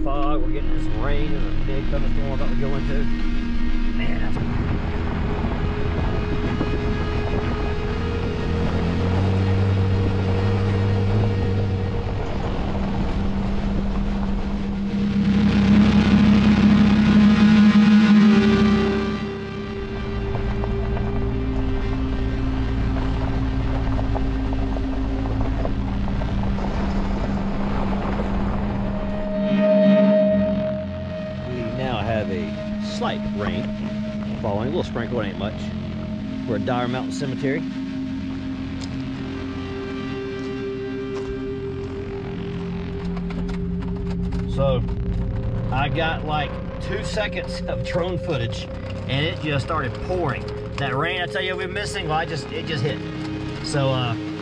fog. We're getting this rain and a big thunderstorm we're about to go into. Man, that's... Slight rain falling, a little sprinkle, it ain't much. We're at Dire Mountain Cemetery. So I got like 2 seconds of drone footage and it just started pouring. That rain I tell you we've been missing, well, it just hit. So